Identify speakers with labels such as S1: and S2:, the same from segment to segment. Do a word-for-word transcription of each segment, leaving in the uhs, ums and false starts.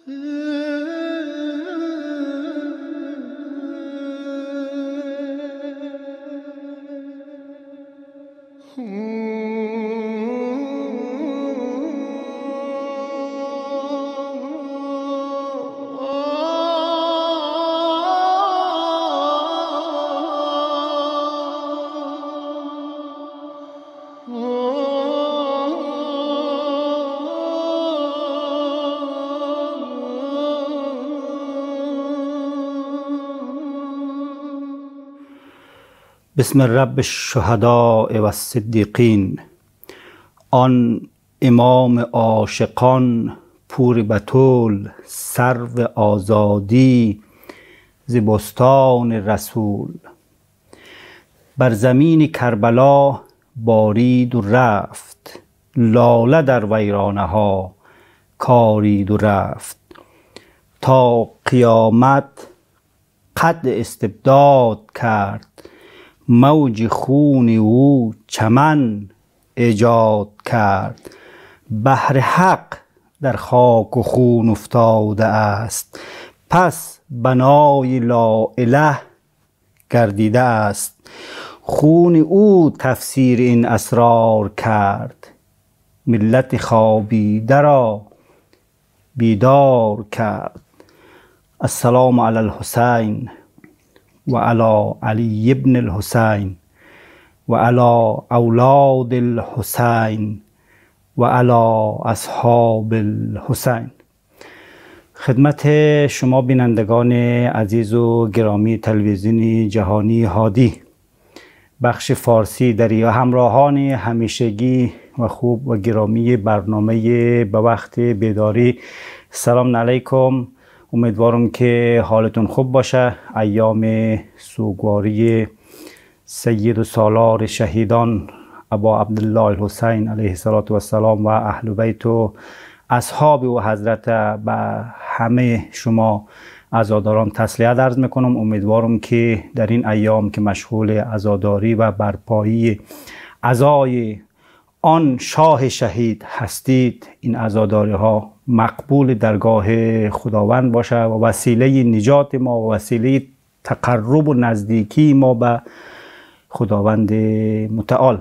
S1: بسم رب الشهداء و الصدیقین. آن امام عاشقان پور بتول، سرو آزادی ز بستان رسول. بر زمین کربلا بارید و رفت، لاله در ویرانه ها کارید و رفت. تا قیامت قد استبداد کرد، موج خون او چمن ایجاد کرد. بحر حق در خاک و خون افتاده است، پس بنای لا اله گردیده است. خون او تفسیر این اسرار کرد، ملت خوابیده را بیدار کرد. السلام علی الحسین و علی علی ابن الحسین و علی اولاد الحسین و علی اصحاب الحسین. خدمت شما بینندگان عزیز و گرامی تلویزیون جهانی هادی بخش فارسی در همراهان همیشگی و خوب و گرامی برنامه به وقت بیداری، سلام علیکم. امیدوارم که حالتون خوب باشه. ایام سوگواری سید و سالار شهیدان ابا عبدالله الحسین علیه السلام و اهل بیت و اصحاب و حضرت به همه شما عزاداران تسلیت عرض میکنم. امیدوارم که در این ایام که مشغول عزاداری و برپایی عزای آن شاه شهید هستید، این عزاداری ها مقبول درگاه خداوند باشه و وسیله نجات ما و وسیله تقرب و نزدیکی ما به خداوند متعال.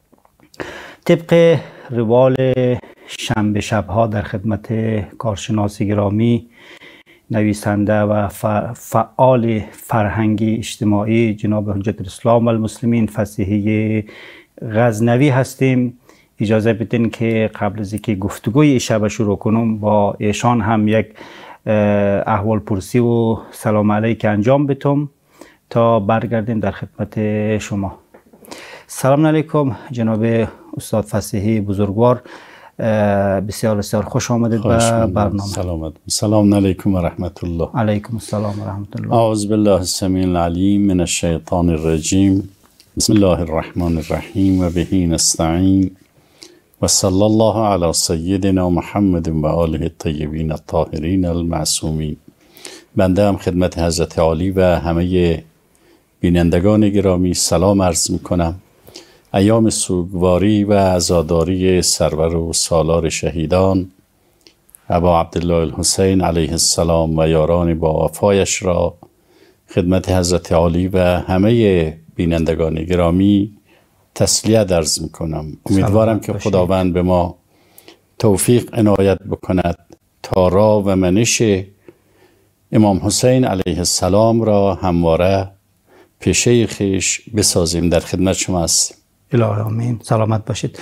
S1: طبق روال شنبه شبها در خدمت کارشناس گرامی، نویسنده و فعال فرهنگی اجتماعی جناب حجت الاسلام و المسلمین فصیحی غزنوی هستیم. اجازه بدین که قبل از اینکه گفتگوی شب شروع کنم با ایشان هم یک احوال پرسی و سلام علیک انجام بدم تا برگردیم در خدمت شما. سلام علیکم جناب استاد فصیحی بزرگوار، بسیار بسیار خوش آمدید به برنامه.
S2: سلامت. سلام علیکم و رحمت الله.
S1: علیکم السلام و رحمت الله.
S2: اعوذ بالله السمیع العلیم من الشیطان الرجیم. بسم الله الرحمن الرحیم و به نستعین و صلی الله علی سیدنا محمد و آله الطیبین الطاهرین المعصومین. بنده هم خدمت حضرت عالی و همه بینندگان گرامی سلام عرض میکنم. ایام سوگواری و عزاداری سرور و سالار شهیدان ابا عبدالله الحسین علیه السلام و یاران با وفایش را خدمت حضرت عالی و همه بینندگان گرامی تسلیت عرض میکنم. امیدوارم که خداوند به ما توفیق عنایت بکند تا راه و منش امام حسین علیه السلام را همواره پیشه خیش بسازیم. در خدمت شما هستیم.
S1: الهی آمین. سلامت باشید.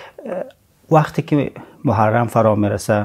S1: وقتی که محرم فرا میرسه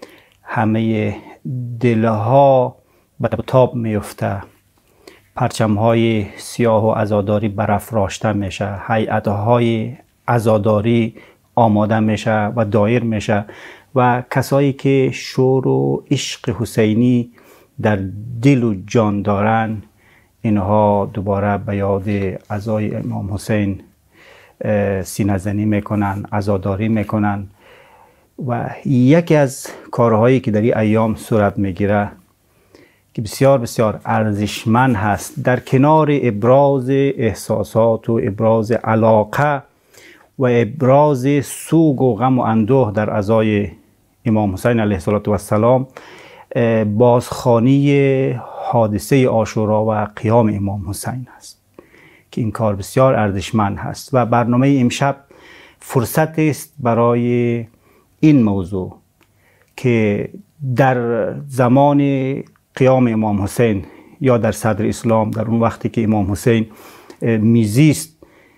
S1: همه دلها به تاب میفته، پرچم های سیاه و عزاداری برافراشته میشه، هیئت های عزاداری آماده میشه و دایر میشه و کسایی که شور و عشق حسینی در دل و جان دارن، اینها دوباره به یاد عزای امام حسین سینه زنی میکنن، عزاداری میکنن. و یکی از کارهایی که در این ایام صورت میگیره که بسیار بسیار ارزشمند هست، در کنار ابراز احساسات و ابراز علاقه و ابراز سوگ و غم و اندوه در عزای امام حسین علیه السلام، بازخوانی حادثه عاشورا و قیام امام حسین است که این کار بسیار ارزشمند هست و برنامه امشب فرصت است برای این موضوع که در زمان قیام امام حسین یا در صدر اسلام، در اون وقتی که امام حسین میزیست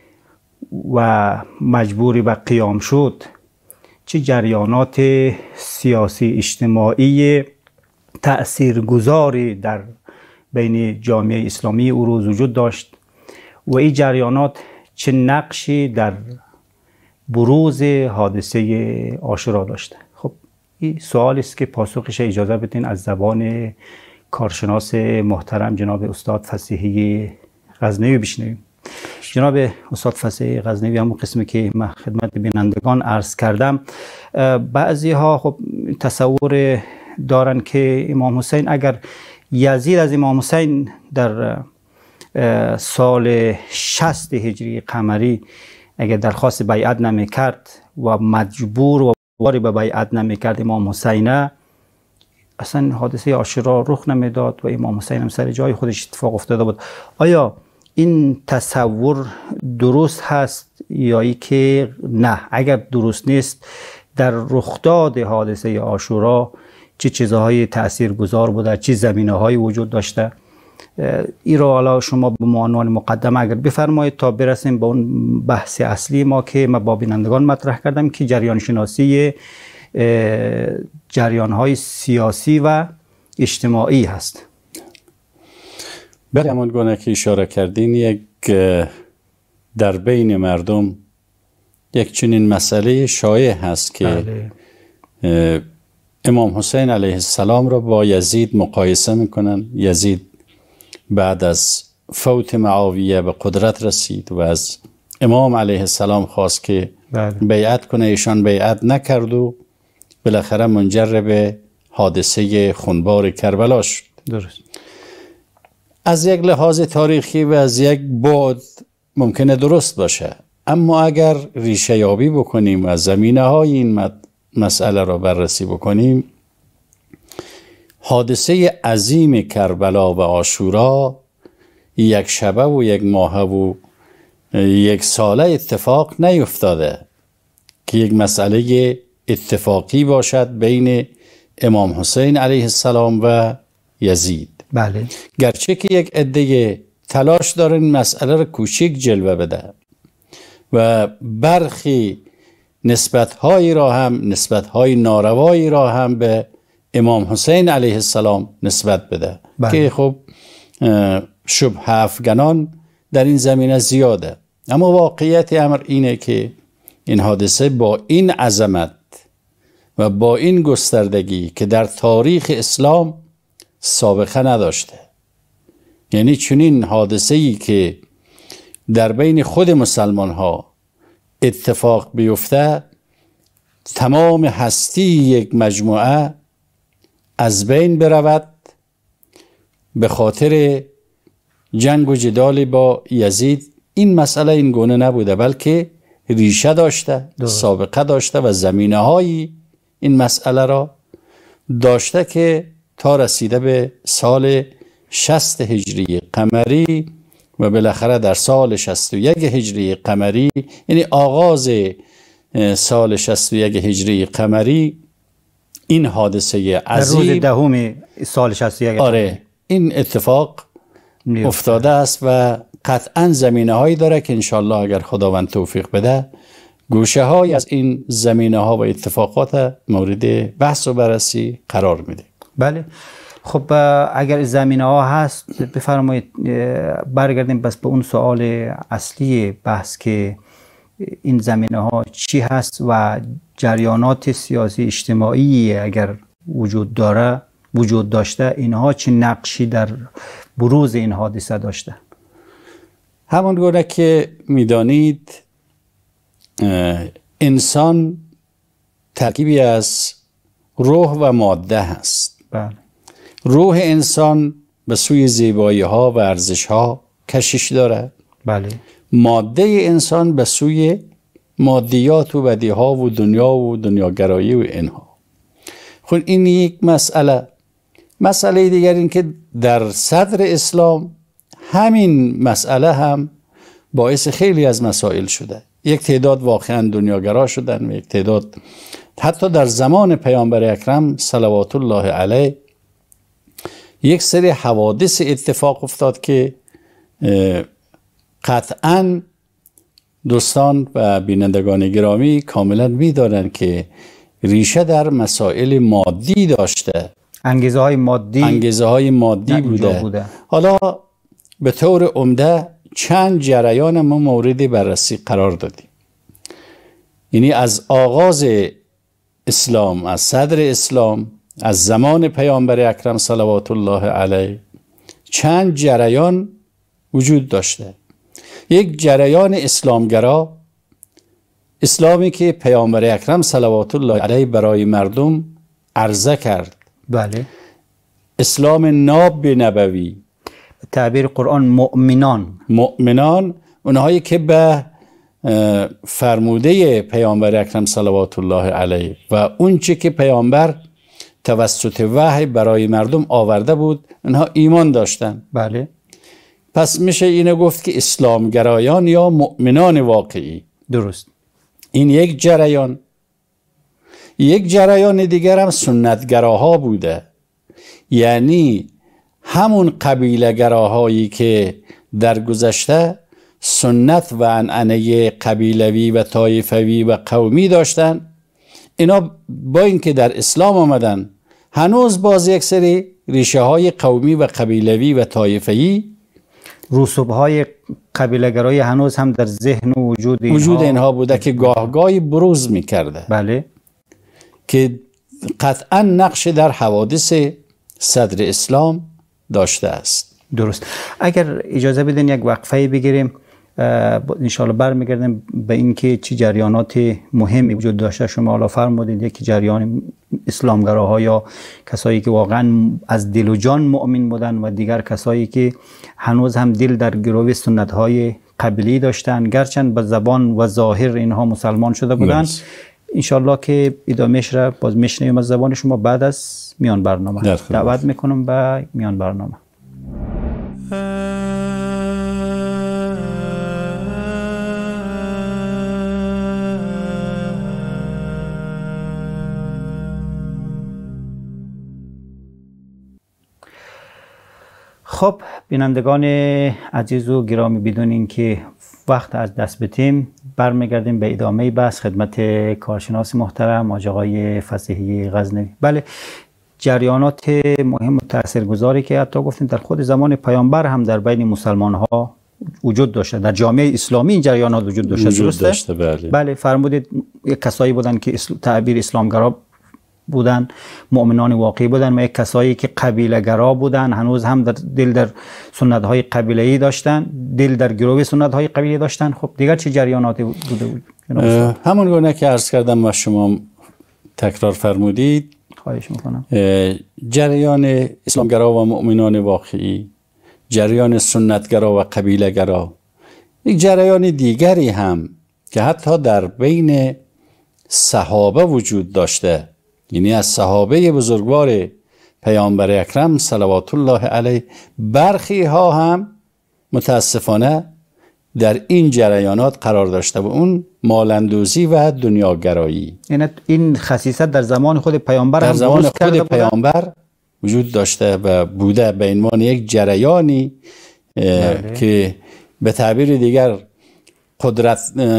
S1: و مجبوری به قیام شد، چه جریانات سیاسی اجتماعی تأثیرگذاری در بین جامعه اسلامی او روز وجود داشت و این جریانات چه نقشی در بروز حادثه عاشورا داشته. خب این سوال است که پاسخش اجازه بدین از زبان کارشناس محترم جناب استاد فصیحی غزنوی بشنویم. جناب استاد فصیحی غزنوی، همون قسمی که من خدمت بینندگان عرض کردم، بعضی ها خب تصور دارن که امام حسین، اگر یزید از امام حسین در سال شصت هجری قمری اگر درخواست بیعت نمی کرد و مجبور و واری به بیعت نمی کرد امام حسین، اصلا حادثه عاشورا رخ نمیداد و امام حسین هم سر جای خودش اتفاق افتاده بود. آیا این تصور درست هست یا ای که نه؟ اگر درست نیست، در رخداد حادثه عاشورا چه چیزهای تاثیرگذار بوده، چه زمینه‌هایی وجود داشته؟ این را حالا شما به عنوان مقدمه اگر بفرمایید تا برسیم به اون بحث اصلی ما که من با بینندگان مطرح کردم که جریان شناسی جریان‌های سیاسی و اجتماعی هست.
S2: بله، همون گونه که اشاره کردین، یک در بین مردم یک چنین مسئله شایع هست که بله. امام حسین علیه السلام را با یزید مقایسه میکنن. یزید بعد از فوت معاویه به قدرت رسید و از امام علیه السلام خواست که بله. بیعت کنه، ایشان بیعت نکرد و بالاخره منجر به حادثه خونبار کربلا شد. درست. از یک لحاظ تاریخی و از یک بعد ممکنه درست باشه، اما اگر ریشه یابی بکنیم و زمینه های این مسئله را بررسی بکنیم، حادثه عظیم کربلا و عاشورا یک شبه و یک ماه و یک ساله اتفاق نیفتاده که یک مسئله اتفاقی باشد بین امام حسین علیه السلام و یزید.
S1: بله.
S2: گرچه که یک عده تلاش داره این مسئله را کوچک جلوه بده و برخی نسبت‌هایی را هم نسبت‌های ناروایی را هم به امام حسین علیه السلام نسبت بده. بله. که خب شبهه افکنان در این زمینه زیاده، اما واقعیت امر اینه که این حادثه با این عظمت و با این گستردگی که در تاریخ اسلام سابقه نداشته، یعنی چنین حادثه‌ای که در بین خود مسلمان ها اتفاق بیفته، تمام هستی یک مجموعه از بین برود به خاطر جنگ و جدال با یزید. این مسئله این گونه نبوده، بلکه ریشه داشته، درست. سابقه داشته و زمینه های این مسئله را داشته که تا رسیده به سال شصت هجری قمری و بالاخره در سال شصت و یک هجری قمری، یعنی آغاز سال شصت و یک هجری قمری، این حادثه عظیم
S1: روز دهم سال شصت و یک
S2: آره این اتفاق میفته. افتاده است و قطعا زمینه هایی داره که انشالله اگر خداوند توفیق بده گوشه های از این زمینه ها و اتفاقات مورد بحث و بررسی قرار میده.
S1: بله. خب اگر زمینه ها هست بفرمایید برگردیم بس به اون سوال اصلی بحث که این زمینه ها چی هست و جریانات سیاسی اجتماعی اگر وجود داره وجود داشته اینها چه نقشی در بروز این حادثه داشته.
S2: همون گونه که میدانید انسان ترکیبی از روح و ماده هست.
S1: بله.
S2: روح انسان به سوی زیبایی ها و ارزش ها کشش داره.
S1: بله.
S2: ماده انسان به سوی مادیات و بدی ها و دنیا و دنیاگرایی و اینها. خب این یک مسئله. مسئله دیگر این که در صدر اسلام همین مسئله هم باعث خیلی از مسائل شده. یک تعداد واقعا دنیاگرا شدن و یک تعداد حتی در زمان پیامبر اکرم صلوات الله علیه یک سری حوادث اتفاق افتاد که قطعا دوستان و بینندگان گرامی کاملا می‌دانند که ریشه در مسائل مادی داشته،
S1: انگیزه های مادی
S2: انگیزه های مادی بوده. بوده حالا به طور عمده چند جریان ما مورد بررسی قرار دادیم. یعنی از آغاز اسلام، از صدر اسلام، از زمان پیامبر اکرم صلوات الله علیه چند جریان وجود داشته. یک جریان اسلامگرا، اسلامی که پیامبر اکرم صلوات الله علیه برای مردم عرضه کرد.
S1: بله.
S2: اسلام ناب نبوی،
S1: تعبیر قرآن مؤمنان.
S2: مؤمنان اونهایی که به فرموده پیامبر اکرم صلوات الله علیه و اون چی که پیامبر توسط وحی برای مردم آورده بود اونها ایمان داشتن.
S1: بله.
S2: پس میشه اینو گفت که اسلامگرایان یا مؤمنان واقعی.
S1: درست.
S2: این یک جریان. یک جریان دیگر هم سنتگراها بوده، یعنی همون قبیله گراهایی که در گذشته سنت و عنعنه قبیلوی و طایفوی و قومی داشتن، اینا با اینکه در اسلام آمدن هنوز باز یک سری ریشه های قومی و قبیلوی و طایفه‌ای،
S1: رسوب های قبیله گرایی هنوز هم در ذهن و وجود اینها,
S2: وجود اینها بوده که گاه گاهی بروز میکرده.
S1: بله.
S2: که قطعا نقش در حوادث صدر اسلام داشته است.
S1: درست. اگر اجازه بدین یک وقفه بگیریم، انشاءالله برمیگردیم به اینکه چه جریانات مهمی وجود داشته. شما حالا فرمودید یکی جریان اسلامگراها یا کسایی که واقعا از دل و جان مؤمن بودن و دیگر کسایی که هنوز هم دل در گرو سنت های قبلی داشتن، گرچند به زبان و ظاهر اینها مسلمان شده بودن. انشاءالله که ادامهش را باز میشنویم از زبان شما بعد از میان برنامه. دعوت میکنم به میان برنامه. خب بینندگان عزیز و گرامی، بدون اینکه وقت از دست بدیم برمیگردیم به ادامه بحث خدمت کارشناس محترم آقای فصیحی غزنوی. بله، جریانات مهم و تاثیرگذاری که حتی گفتیم در خود زمان پیامبر هم در بین مسلمان ها وجود داشته، در جامعه اسلامی این جریانات وجود داشته.
S2: وجود
S1: درسته؟
S2: داشته. بله.
S1: بله فرمودید یک کسایی بودن که اسل... تعبیر اسلامگرا بودن، مؤمنان واقعی بودن، و یک کسایی که قبیله گرا بودن، هنوز هم در دل در سنت های قبیله‌ای داشتن، دل در گروه سنت های قبیله‌ای داشتن. خب دیگر چه جریاناتی بوده بود؟
S2: همون گونه که عرض کردم و شما تکرار فرمودید،
S1: خواهش میکنم.
S2: جریان اسلامگرا و مؤمنان واقعی، جریان سنتگرا و قبیله گرا، یک جریان دیگری هم که حتی در بین صحابه وجود داشته، یعنی از صحابه بزرگوار پیامبر اکرم صلوات الله علیه، برخی ها هم متاسفانه در این جریانات قرار داشته و اون مالندوزی و دنیاگرایی.
S1: یعنی این خصیصت در زمان خود پیامبر
S2: در
S1: هم
S2: زمان خود پیامبر وجود داشته و بوده به عنوان یک جریانی که به تعبیر دیگر قدرت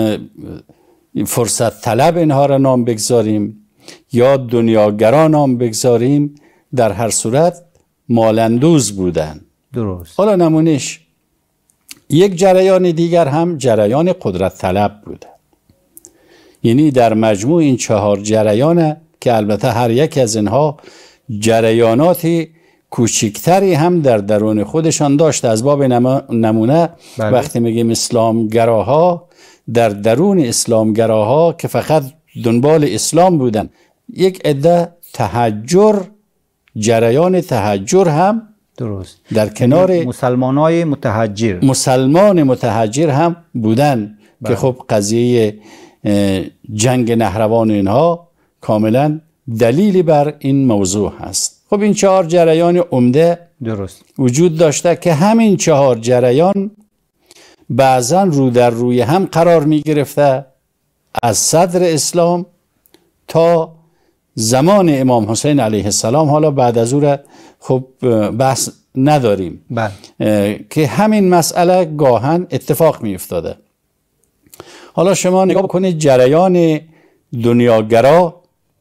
S2: فرصت طلب اینها را نام بگذاریم یا دنیاگرا نام بگذاریم، در هر صورت مالندوز بودن.
S1: درست.
S2: حالا نمونش یک جریان دیگر هم جریان قدرت طلب بوده. یعنی در مجموع این چهار جریانه که البته هر یک از اینها جریانات کوچکتری هم در درون خودشان داشته. از باب نمونه بله. وقتی میگیم اسلامگراها، در درون اسلامگراها که فقط دنبال اسلام بودن، یک عده تحجر، جریان تحجر هم
S1: درست
S2: در کنار
S1: مسلمانای متحجر،
S2: مسلمان متحجر هم بودن بله. که خب قضیه جنگ نهروان اینها کاملا دلیلی بر این موضوع هست. خب این چهار جریان عمده
S1: درست
S2: وجود داشته که همین چهار جریان بعضا رو در روی هم قرار می گرفته از صدر اسلام تا زمان امام حسین علیه السلام. حالا بعد از او را خب بحث نداریم.
S1: بله.
S2: که همین مسئله گاهن اتفاق می افتاده. حالا شما نگاه بکنید جریان دنیاگرا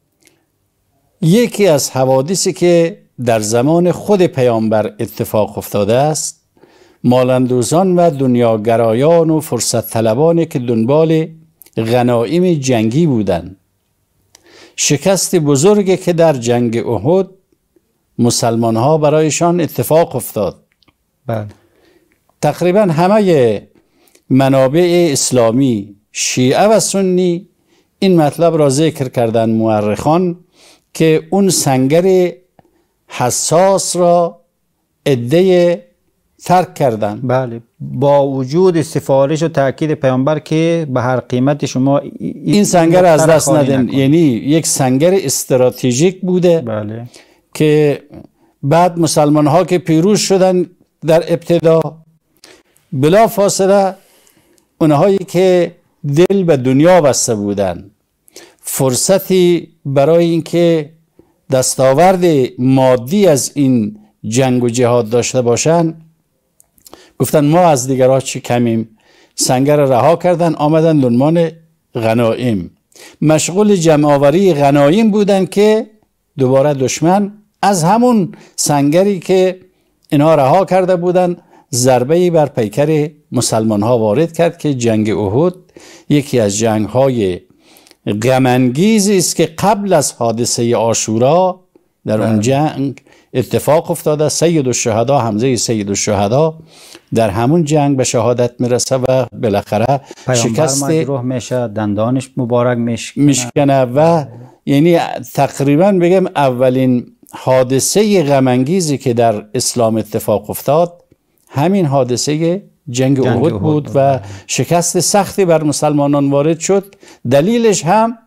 S2: یکی از حوادثی که در زمان خود پیامبر اتفاق افتاده است، مالندوزان و دنیاگرایان و فرصت طلبانی که دنبال غنایم جنگی بودند. شکست بزرگی که در جنگ احد مسلمان ها برایشان اتفاق افتاد.
S1: بله.
S2: تقریبا همه منابع اسلامی شیعه و سنی این مطلب را ذکر کردن مورخان که اون سنگر حساس را عده ترک کردن.
S1: بله، با وجود سفارش و تاکید پیامبر که به هر قیمت شما
S2: این سنگر از دست ندین. یعنی یک سنگر استراتژیک بوده.
S1: بله.
S2: که بعد مسلمان ها که پیروز شدن در ابتدا، بلا فاصله اونهایی که دل به دنیا بسته بودن فرصتی برای اینکه دستاورد مادی از این جنگ و جهاد داشته باشن گفتن ما از دیگرها چی کمیم، سنگر رها کردن، آمدن دنبال غنایم، مشغول جمع‌آوری غنایم بودن که دوباره دشمن از همون سنگری که اینها رها کرده بودن ضربه‌ای بر پیکر مسلمان ها وارد کرد که جنگ احد یکی از جنگ های غم انگیزی است که قبل از حادثه عاشورا در اون جنگ اتفاق افتاده. سید الشهدا، حمزه سید الشهدا در همون جنگ به شهادت میرسه و بالاخره شکست
S1: مجروح میشه، دندانش مبارک
S2: میشکنه و یعنی تقریبا بگم اولین حادثه غم انگیزی که در اسلام اتفاق افتاد همین حادثه جنگ احد بود و شکست سختی بر مسلمانان وارد شد. دلیلش هم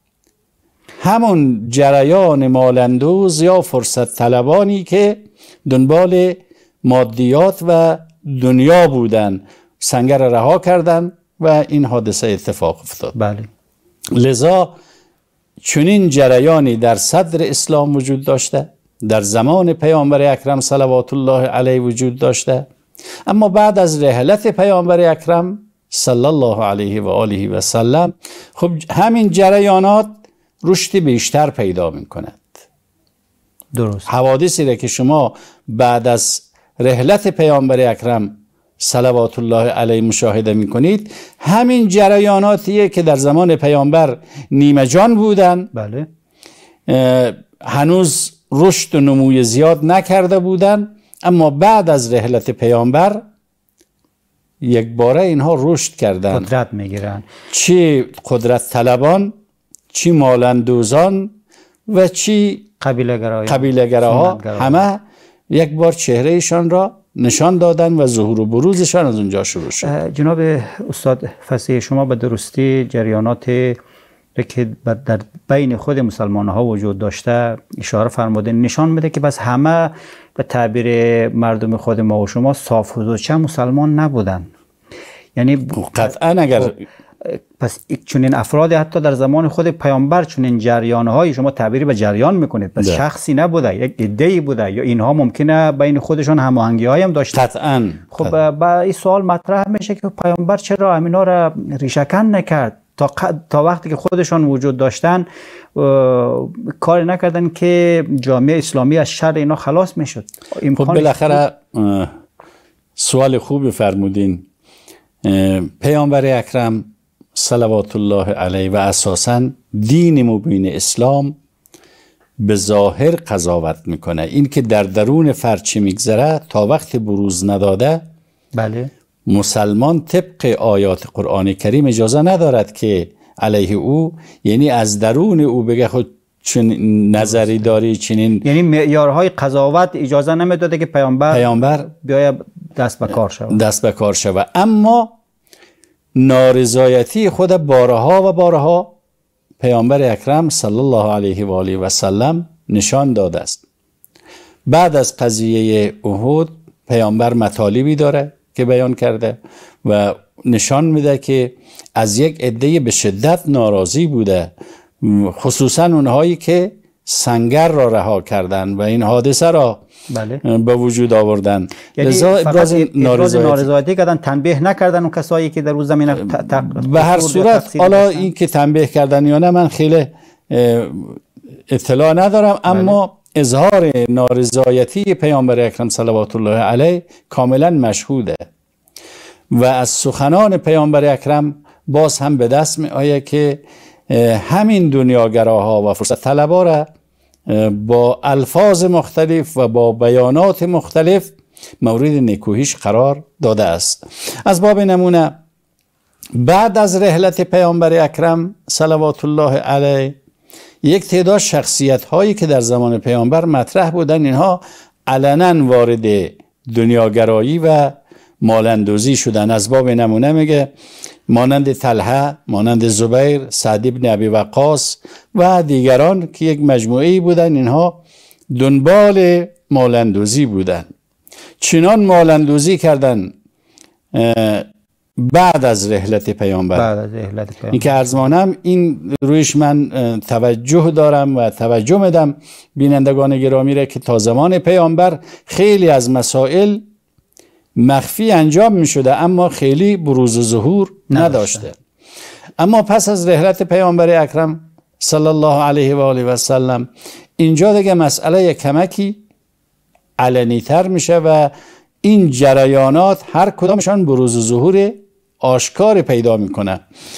S2: همون جریان مالندوز یا فرصت طلبانی که دنبال مادیات و دنیا بودن سنگر رها کردن و این حادثه اتفاق افتاد.
S1: بله.
S2: لذا چنین جریانی در صدر اسلام وجود داشته، در زمان پیامبر اکرم صلوات الله علیه وجود داشته، اما بعد از رحلت پیامبر اکرم صلی الله علیه و آله و سلم خب همین جریانات رشد بیشتر پیدا می کند.
S1: درست.
S2: حوادثی را که شما بعد از رحلت پیامبر اکرم صلوات الله علیه مشاهده می کنید همین جریاناتیه که در زمان پیامبر نیمه جان بودن.
S1: بله.
S2: هنوز رشد و نموی زیاد نکرده بودن، اما بعد از رحلت پیامبر یک باره اینها رشد کردن،
S1: قدرت میگیرن،
S2: چی قدرت طلبان، چی مالندوزان و چی قبیله گراها همه یک بار چهرهشان را نشان دادن و ظهور و بروزشان از اونجا شروع شد.
S1: جناب استاد فصیح، شما به درستی جریانات که در بین خود مسلمان ها وجود داشته اشاره فرمودین، نشان میده که بس همه به تعبیر مردم خود ما و شما صاف و چه مسلمان نبودن. یعنی
S2: قطعا اگر
S1: پس چنین افراد حتی در زمان خود پیامبر چنین جریان های شما تعبیری به جریان میکنید، پس ده. شخصی نبوده، یک عده‌ای بوده یا اینها ممکنه بین خودشون هماهنگی هایی هم داشته.
S2: قطعا.
S1: خب با این سوال مطرح میشه که پیامبر چرا همینا را ریشه‌کن نکرد تا تا وقتی که خودشان وجود داشتن کار نکردن که جامعه اسلامی از شر اینا خلاص میشد.
S2: خب بالاخره سوال خوبی فرمودین. پیامبر اکرم صلوات الله علیه و اساساً دین مبین اسلام به ظاهر قضاوت میکنه. این که در درون فرد چه میگذره تا وقت بروز نداده،
S1: بله،
S2: مسلمان طبق آیات قرآن کریم اجازه ندارد که علیه او، یعنی از درون او بگه خود چون نظری داری چنین،
S1: یعنی معیارهای قضاوت اجازه نمیداده که پیامبر
S2: پیامبر
S1: بیاید دست به کار شود
S2: دست به کار شود. اما نارضایتی خود بارها و بارها پیامبر اکرم صلی الله علیه و آله و سلم نشان داده است. بعد از قضیه احد پیامبر مطالبی داره که بیان کرده و نشان میده که از یک عده به شدت ناراضی بوده، خصوصا اونهایی که سنگر را رها کردن و این حادثه را
S1: بله.
S2: به وجود آوردن.
S1: یعنی
S2: لذا ابراز
S1: نارضایتی نارضایتی کردن، تنبیه نکردن اون کسایی که در اون زمینه
S2: به هر صورت حالا این که تنبیه کردن یا نه من خیلی اطلاع ندارم، اما بله. اظهار نارضایتی پیامبر اکرم صلوات الله علیه کاملا مشهوده و از سخنان پیامبر اکرم باز هم به دست می آید که همین دنیاگراها و فرصت طلبا را با الفاظ مختلف و با بیانات مختلف مورد نکوهیش قرار داده است. از باب نمونه بعد از رحلت پیامبر اکرم صلوات الله علیه یک تعداد شخصیت هایی که در زمان پیامبر مطرح بودن، اینها علنا وارد دنیاگرایی و مالندوزی شدن. از باب نمونه میگه مانند طلحه، مانند زبیر، سعد بن ابی وقاص و دیگران که یک مجموعه بودن، اینها دنبال مالندوزی بودن. چنان مالندوزی کردن بعد از رحلت پیامبر.
S1: بعد از رحلت پیامبر این
S2: که عرض مانم این رویش من توجه دارم و توجه میدم بینندگان گرامی را که تا زمان پیامبر خیلی از مسائل مخفی انجام می شده اما خیلی بروز و ظهور نداشته. اما پس از رحلت پیامبر اکرم صلی الله علیه و آله و سلم اینجا دیگه مسئله کمکی علنی تر میشه و این جریانات هر کدامشان بروز و ظهور آشکار پیدا میکنه.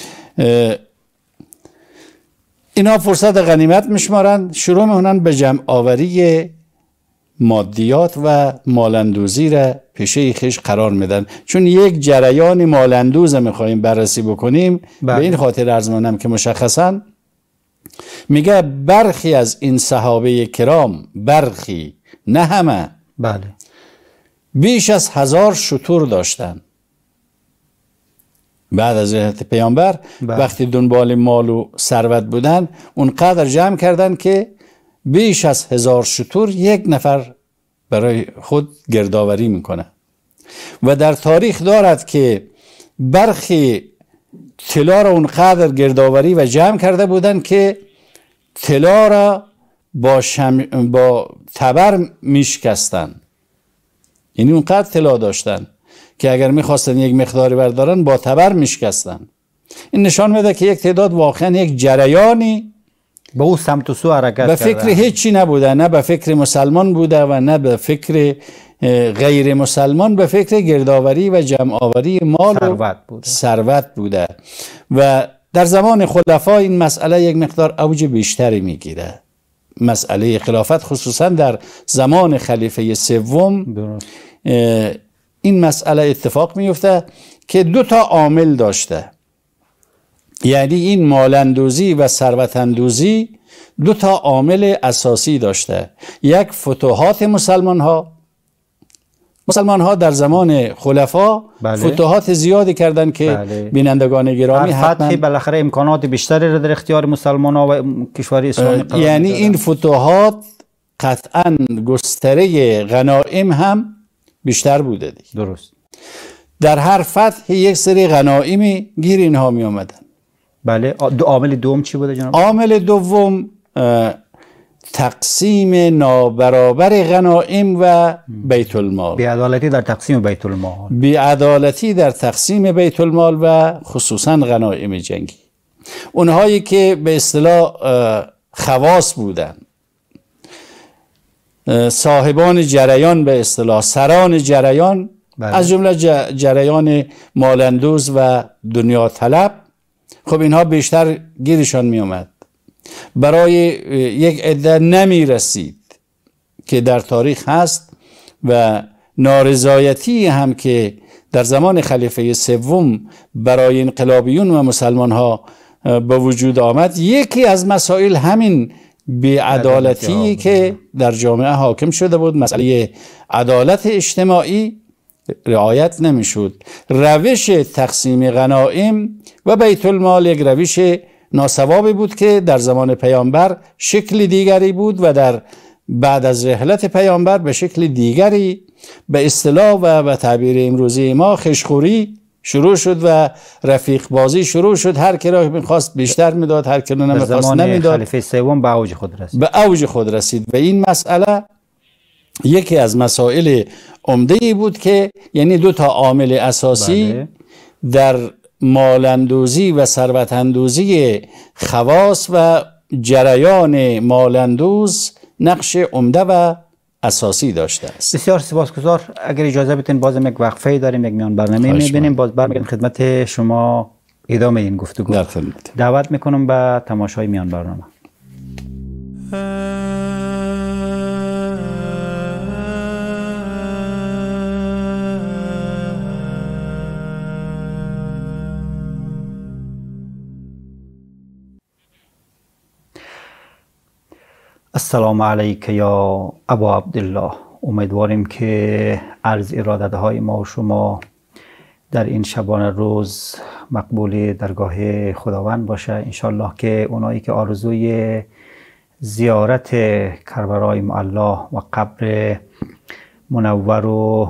S2: اینا فرصت غنیمت میشمارن، شروع میکنن به جمع آوری مادیات و مالندوزی را پیشه خیش قرار میدن، چون یک جریان مالندوز میخوایم بررسی بکنیم. بله. به این خاطر عرض می‌کنم که مشخصا میگه برخی از این صحابه کرام، برخی نه همه،
S1: بله،
S2: بیش از هزار شتر داشتن. بعد از رحلت پیامبر بله. وقتی دنبال مال و ثروت بودن اونقدر جمع کردن که بیش از هزار شتر یک نفر برای خود گردآوری میکنه و در تاریخ دارد که برخی طلا را اونقدر گردآوری و جمع کرده بودن که طلا را با, شم... با تبر میشکستن. یعنی اونقدر طلا داشتن که اگر میخواستن یک مقداری بردارن با تبر میشکستن. این نشان میده که یک تعداد واقعا یک جریانی
S1: به او سمت و سو حرکت
S2: به فکر هیچی نبوده، نه به فکر مسلمان بوده و نه به فکر غیر مسلمان، به فکر گردآوری و جمع آوری مال و ثروت بوده. و در زمان خلفا این مسئله یک مقدار اوج بیشتری میگیره. مسئله خلافت خصوصا در زمان خلیفه سوم این مسئله اتفاق میفته که دو تا عامل داشته. یعنی این مالندوزی و ثروتاندوزی دو تا عامل اساسی داشته. یک فتوحات مسلمان ها، مسلمان ها در زمان خلفا بله. فتوحات زیادی کردن که بله. بینندگان گرامی
S1: هر فتحی بالاخره امکانات بیشتری را در اختیار مسلمان ها و کشور اسلامی قرار
S2: یعنی این فتوحات قطعا گستره غنایم هم بیشتر بوده دی.
S1: درست.
S2: در هر فتح یک سری غنایمی گیر اینها می آمدن.
S1: بله. عامل دوم چی بوده جناب؟
S2: عامل دوم تقسیم نابرابر غنایم و بیت المال.
S1: بی‌عدالتی در تقسیم بیت المال.
S2: بی‌عدالتی در تقسیم بیت المال و خصوصا غنایم جنگی. اونهایی که به اصطلاح خواص بودن، صاحبان جریان، به اصطلاح سران جریان، بله. از جمله جریان مالندوز و دنیا طلب، خب اینها بیشتر گیرشان می اومد. برای یک عده نمی رسید که در تاریخ هست و نارضایتی هم که در زمان خلیفه سوم برای انقلابیون و مسلمان ها به وجود آمد، یکی از مسائل همین بی‌عدالتی که در جامعه حاکم شده بود. مسئله عدالت اجتماعی رعایت نمیشد. روش تقسیم غنایم و بیت المال یک روش ناسوابی بود که در زمان پیامبر شکل دیگری بود و در بعد از رحلت پیامبر به شکل دیگری به اصطلاح و به تعبیر امروزی ما خشخوری شروع شد و رفیق بازی شروع شد. هر کی را می‌خواست بیشتر میداد، هر کی را نمی‌خواست نمیداد.
S1: خلیفه سوم به اوج خود رسید.
S2: به اوج خود رسید و این مسئله یکی از مسائل عمده‌ای بود که یعنی دو تا عامل اساسی بله. در مالندوزی و ثروت‌اندوزی خواص و جریان مالندوز نقش عمده و اساسی داشته است.
S1: بسیار سپاسگزار. اگر اجازه بدین بازم یک وقفه داریم، یک میان برنامه می‌بینیم، باز برمیگردیم خدمت شما ادامه این گفتگو.
S2: در خدمت.
S1: دعوت میکنم به تماشای میان برنامه. السلام علیک یا ابا عبدالله. امیدواریم که عرض ارادت های ما و شما در این شبانه روز مقبول درگاه خداوند باشه. انشالله که اونایی که آرزوی زیارت کربلای معلا و قبر منور و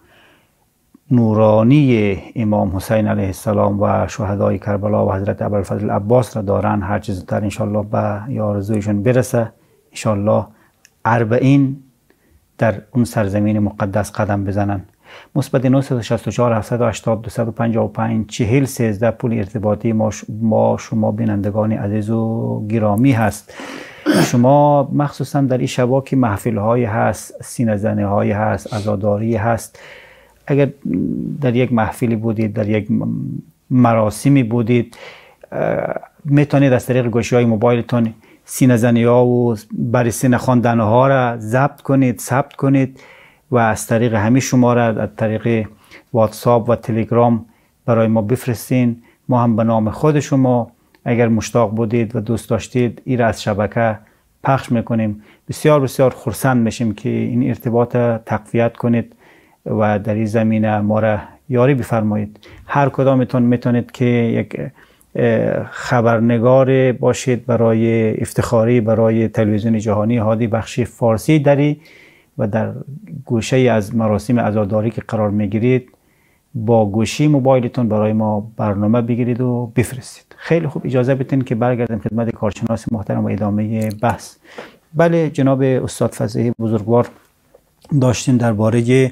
S1: نورانی امام حسین علیه السلام و شهدای کربلا و حضرت ابوالفضل عباس را دارن، هر چیز زودتر انشالله به آرزویشون برسه. انشالله اربعین در اون سرزمین مقدس قدم بزنن. مثبت نه شش چهار هفت هشت دو پنج پنج چهل سیزده پول ارتباطی ما, ما شما بینندگان عزیز و گرامی هست. شما مخصوصا در این شبا که محفل های هست، سینه زنی های هست، عزاداری هست، اگر در یک محفلی بودید، در یک مراسمی بودید، میتونید از طریق گوشی های موبایلتون سینه زنی ها و برای سینه خواندن ها را ضبط کنید، ثبت کنید و از طریق همین شماره از طریق واتساپ و تلگرام برای ما بفرستین. ما هم به نام خود شما اگر مشتاق بودید و دوست داشتید این را از شبکه پخش میکنیم. بسیار بسیار خرسند میشیم که این ارتباط تقویت کنید و در این زمینه ما را یاری بفرمایید. هر کدامتون میتونید که یک خبرنگار باشید برای افتخاری برای تلویزیون جهانی هادی بخش فارسی دری و در گوشه از مراسم عزاداری که قرار میگیرید با گوشی موبایلتون برای ما برنامه بگیرید و بفرستید. خیلی خوب، اجازه بدین که برگردیم خدمت کارشناس محترم و ادامه بحث. بله جناب استاد فضیحی بزرگوار داشتیم درباره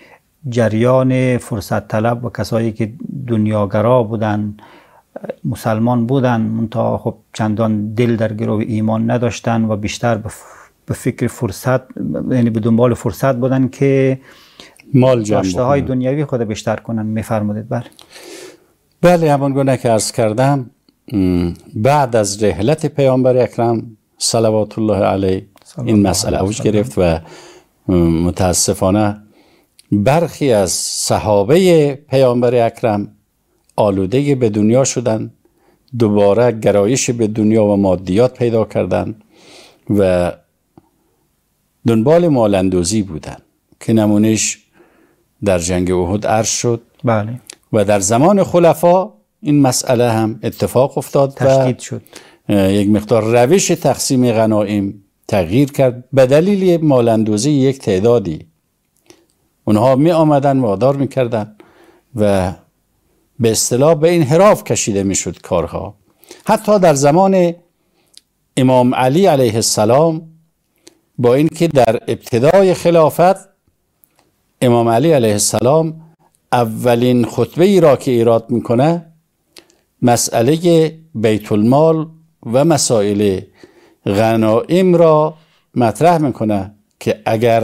S1: جریان فرصت طلب و کسایی که دنیاگرا بودن، مسلمان بودن منتها خب چندان دل در گرو ایمان نداشتن و بیشتر به فکر فرصت، یعنی به دنبال فرصت بودن که
S2: مال جمع
S1: داشته های دنیوی خود بیشتر کنن. میفرمودید. بله
S2: بله همان گونه که عرض کردم، بعد از رحلت پیامبر اکرم صلوات الله علیه این مسئله اوج گرفت و متاسفانه برخی از صحابه پیامبر اکرم آلوده به دنیا شدن، دوباره گرایش به دنیا و مادیات پیدا کردن و دنبال مالندوزی بودن که نمونش در جنگ احد عرض شد.
S1: بله.
S2: و در زمان خلفا این مسئله هم اتفاق افتاد،
S1: تشدید شد.
S2: یک مقدار روش تقسیم غنایم تغییر کرد به دلیل مالندوزی یک تعدادی. اونها می آمدن وادار می کردن و به اصطلاح به انحراف کشیده می شد کارها. حتی در زمان امام علی علیه السلام، با اینکه در ابتدای خلافت امام علی علیه السلام اولین خطبه ای را که ایراد میکنه مسئله بیت المال و مسائل غنائم را مطرح میکنه که اگر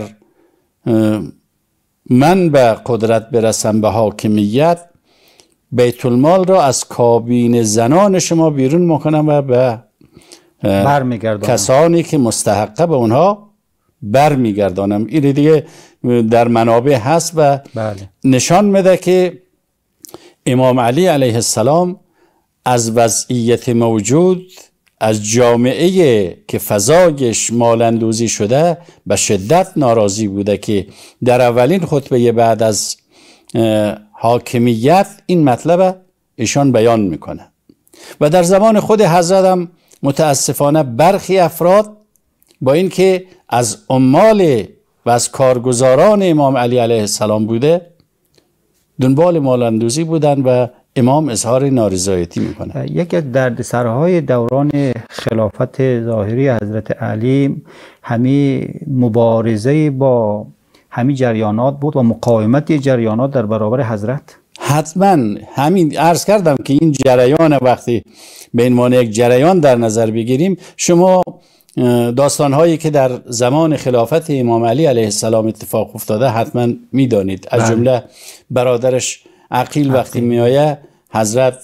S2: من به قدرت برسم به حاکمیت، بیت المال را از کابین زنان شما بیرون میکنم و به کسانی که مستحقه به اونها برمیگردانم. این دیگه در منابع هست و
S1: بله.
S2: نشان میده که امام علی علیه السلام از وضعیت موجود، از جامعه که فضایش مالندوزی شده به شدت ناراضی بوده که در اولین خطبه بعد از حاکمیت این مطلب ایشان بیان میکنه. و در زمان خود حضرت هم متاسفانه برخی افراد با اینکه از عمال و از کارگزاران امام علی علیه السلام بوده، دنبال مالندوزی بودن و امام اظهار نارضایتی میکنه.
S1: یکی از دردسرهای دوران خلافت ظاهری حضرت علی همین مبارزه با همین جریانات بود و مقاومت جریانات در برابر حضرت.
S2: حتما همین عرض کردم که این جریان وقتی به عنوان یک جریان در نظر بگیریم، شما داستانهایی که در زمان خلافت امام علی علیه السلام اتفاق افتاده حتما میدانید. از جمله برادرش عقیل وقتی میآید حضرت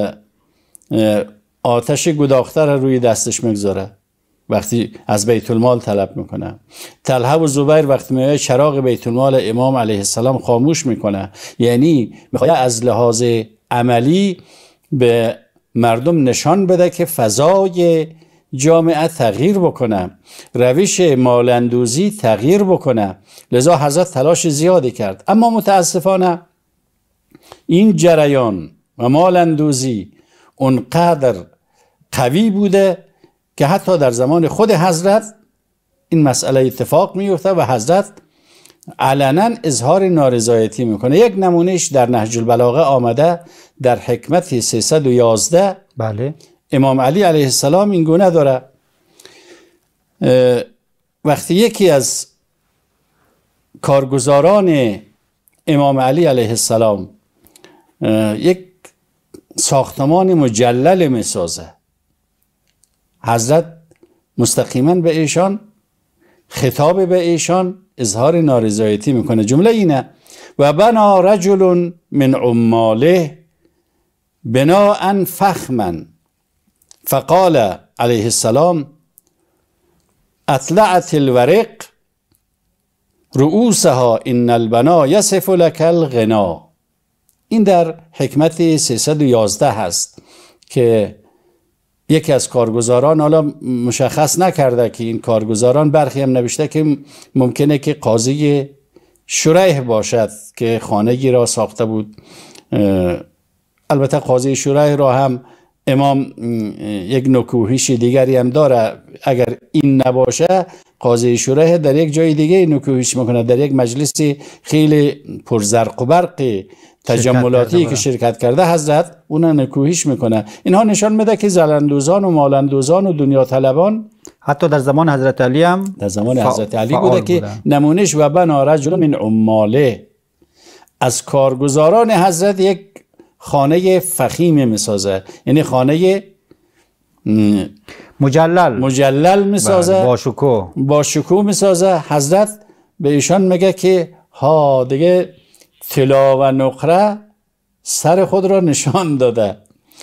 S2: آتش گداخته روی دستش میگذاره وقتی از بیت المال طلب میکنه. طلحه و زبیر وقتی میآید چراغ بیت المال امام علیه السلام خاموش میکنه. یعنی میخواد از لحاظ عملی به مردم نشان بده که فضای جامعه تغییر بکنه، روش مالندوزی تغییر بکنه. لذا حضرت تلاش زیادی کرد، اما متاسفانه این جریان و مالندوزی اونقدر قوی بوده که حتی در زمان خود حضرت این مسئله اتفاق میفته و حضرت علنا اظهار نارضایتی میکنه. یک نمونهش در نهج البلاغه آمده در حکمت سیصد و یازده.
S1: بله.
S2: امام علی علیه السلام این گونه داره، وقتی یکی از کارگزاران امام علی علیه السلام یک ساختمان مجلل میسازه، حضرت مستقیما به ایشان خطاب به ایشان اظهار نارضایتی میکنه. جمله اینه: و بنا رجل من عماله بناء فخما فقال علیه السلام اطلعت الورق رؤوسها ان البنا یصف لك الغنا. این در حکمت سیصد و یازده هست که یکی از کارگزاران، حالا مشخص نکرده که این کارگزاران، برخی هم نوشته که ممکنه که قاضی شریح باشد که خانگی را ساخته بود. البته قاضی شریح را هم امام یک نکوهش دیگری هم داره، اگر این نباشه قاضی شریح در یک جای دیگه نکوهش میکنه، در یک مجلس خیلی پرزرق و برق تجملاتی که شرکت کرده حضرت اون نکوهش میکنه. اینها نشان میده که زلندوزان و مالندوزان و دنیا طلبان
S1: حتی در زمان حضرت علی هم
S2: در زمان حضرت علی بوده که نمونش و بنا رجل من عماله، از کارگزاران حضرت یک خانه فخیم میسازه، یعنی خانه
S1: مجلل
S2: مجلل میسازه،
S1: با شکوه
S2: با شکوه میسازه. حضرت به ایشان میگه که ها دیگه طلا و نقره سر خود را نشان داده.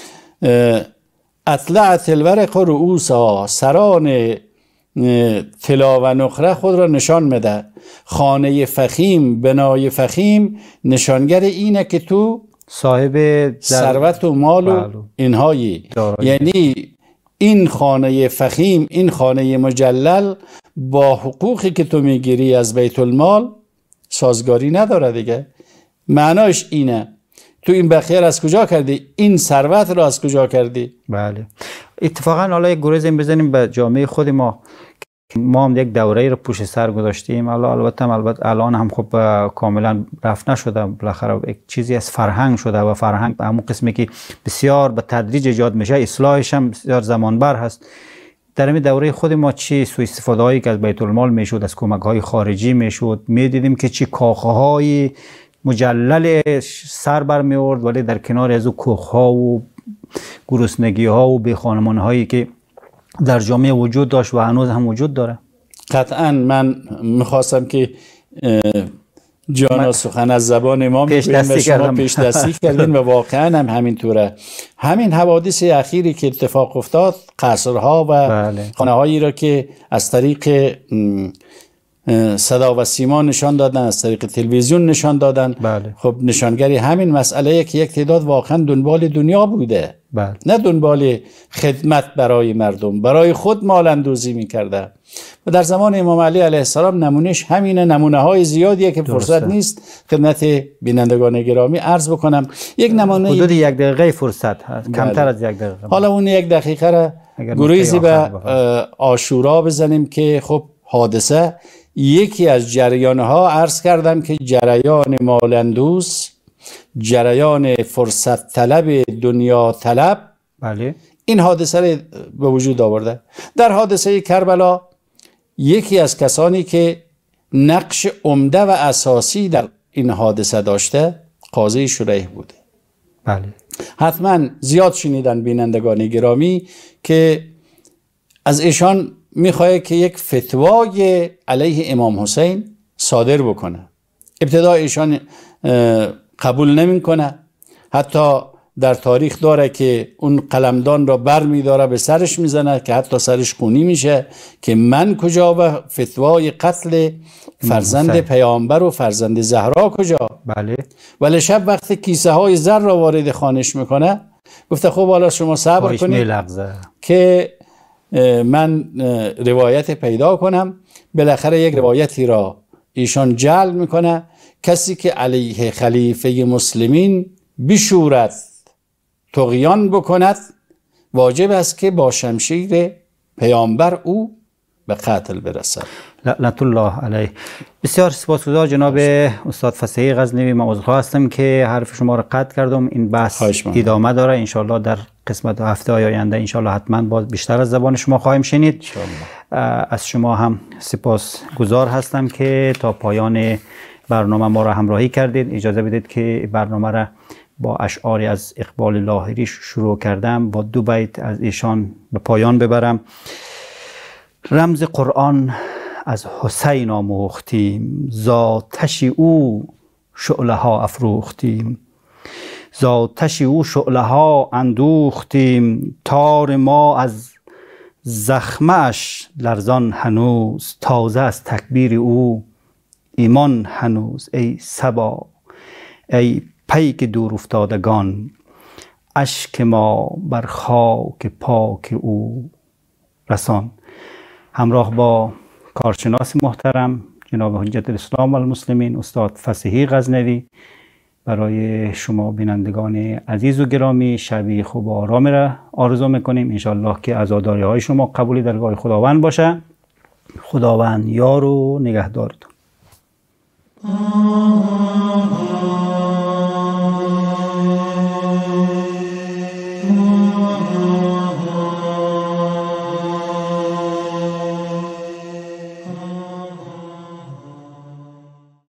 S2: اطلعت الورق رؤوسها، سران طلا و نقره خود را نشان میده. خانه فخیم، بنای فخیم نشانگر اینه که تو صاحب ثروت و مال و اینهایی. یعنی این خانه فخیم، این خانه مجلل با حقوقی که تو میگیری از بیت المال سازگاری نداره دیگه. معناش اینه تو این بخیر از کجا کردی؟ این ثروت را از کجا کردی؟
S1: بله. اتفاقا حالا یک گریز بزنیم به جامعه خود ما. ما هم یک دوره رو پشت سر گذاشتیم، حالا البته هم البته الان هم خب کاملا رفت نشده، بالاخره یک چیزی از فرهنگ شده و فرهنگ به همون قسمی که بسیار به تدریج ایجاد میشه، اصلاحش هم بسیار زمان بر هست. در این دوره خود ما چی سوء استفاده هایی که از بیت المال میشد، از کمک های خارجی میشد، میدیدیم که چی کاخه های مجلل سر بر می آورد، ولی در کنار از او کوخ ها و گرسنگی ها و بیخانمان هایی که در جامعه وجود داشت و هنوز هم وجود داره.
S2: قطعا من میخواستم که جانا سخن از زبان امام
S1: پیش دستی
S2: شما پیش دستی کردین و واقعا هم همینطوره. همین حوادث اخیری که اتفاق افتاد، قصرها و
S1: بله.
S2: خانه هایی را که از طریق صدا و سیما نشان دادن، از طریق تلویزیون نشان دادن.
S1: بله.
S2: خب نشانگری همین مسئله که یک تعداد واقعا دنبال دنیا بوده.
S1: بله.
S2: نه دنبال خدمت برای مردم، برای خود مال اندوزی میکرده. و در زمان امام علی علیه السلام نمونش همینه، نمونه های زیادیه که درسته. فرصت نیست خدمت بینندگان گرامی عرض بکنم. یک نمونه
S1: حدود یک دقیقه فرصت هست. بله. کمتر از یک دقیقه.
S2: حالا اون یک دقیقه را گریزی به عاشورا بزنیم که خب حادثه یکی از جریانها عرض کردم که جریان مالندوز، جریان فرصت طلب، دنیا طلب،
S1: بله،
S2: این حادثه را به وجود آورده. در حادثه کربلا یکی از کسانی که نقش عمده و اساسی در این حادثه داشته قاضی شریح بوده.
S1: بله.
S2: حتما زیاد شنیدن بینندگان گرامی که از ایشان میخواه که یک فتوای علیه امام حسین صادر بکنه. ابتدا ایشان قبول نمی کنه، حتی در تاریخ داره که اون قلمدان را بر می داره به سرش میزنه که حتی سرش خونی میشه که من کجا و فتوای قتل فرزند حسین. پیامبر و فرزند زهرا کجا؟
S1: بله.
S2: ولی شب وقتی کیسه های زر را وارد خانش میکنه گفته خب حالا شما صبر کنید که من روایت پیدا کنم. بالاخره یک روایتی را ایشان جلب میکنه، کسی که علیه خلیفه مسلمین بشورد، طغیان بکند، واجب است که با شمشیر پیامبر او به قتل برسد.
S1: لعنت الله علیه. بسیار سپاسگزار جناب استاد فصیحی غزنوی. من عذرخواه هستم که حرف شما را قطع کردم. این بحث ادامه داره، انشالله در قسمت هفته های آینده انشالله حتما باز بیشتر از زبان شما خواهیم شنید. از شما هم سپاسگزار هستم که تا پایان برنامه ما را همراهی کردید. اجازه بدید که برنامه را با اشعاری از اقبال لاهری شروع کردم، با دو بیت از ایشان به پایان ببرم. رمز قرآن از حسین آموختیم، ذاتش او شعله ها افروختیم. ذاتش او شعله ها اندوختیم، تار ما از زخمش لرزان هنوز. تازه از تکبیر او ایمان هنوز. ای صبا ای پیک دور افتادگان، اشک ما بر خاک پاک او رسان. همراه با کارشناس محترم جناب حجت الاسلام و المسلمین استاد فصیحی غزنوی، برای شما بینندگان عزیز و گرامی شبی خوب و آرام را آرزو میکنیم. انشالله که عزاداری های شما قبولی درگاه خداوند باشه. خداوند یار و نگهدارتون.